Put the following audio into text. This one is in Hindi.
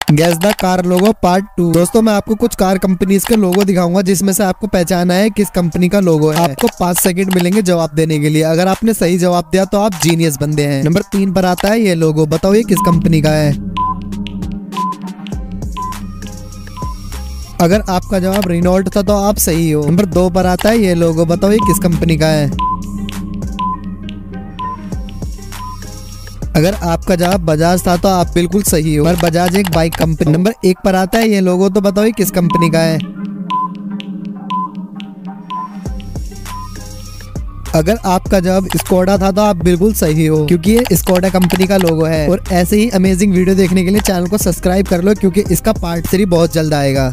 Guess the car logo part 2। दोस्तों मैं आपको कुछ कार कंपनीज के लोगो दिखाऊंगा जिसमें से आपको पहचाना है किस कंपनी का लोगो है। आपको 5 सेकंड मिलेंगे जवाब देने के लिए। अगर आपने सही जवाब दिया तो आप जीनियस बंदे हैं। नंबर 3 पर आता है ये लोगो, बताओ ये किस कंपनी का है। अगर आपका जवाब रेनॉल्ट था तो आप सही हो। नंबर 2 पर आता है ये लोगो, बताओ ये किस कंपनी का है। अगर आपका जवाब बजाज था तो आप बिल्कुल सही हो, पर बजाज एक बाइक कंपनी। नंबर 1 पर आता है ये लोगो, तो बताओ ये किस कंपनी का है। अगर आपका जवाब स्कोडा था तो आप बिल्कुल सही हो, क्योंकि ये स्कोडा कंपनी का लोगो है। और ऐसे ही अमेजिंग वीडियो देखने के लिए चैनल को सब्सक्राइब कर लो, क्योंकि इसका पार्ट 3 बहुत जल्द आएगा।